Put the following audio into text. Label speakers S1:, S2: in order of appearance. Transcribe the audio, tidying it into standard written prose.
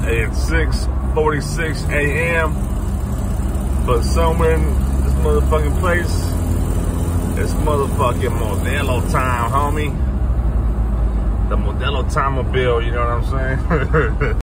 S1: at 6:46 a.m. But somewhere in this motherfucking place, it's motherfucking Modelo Time, homie. The Modelo Time Mobile, you know what I'm saying?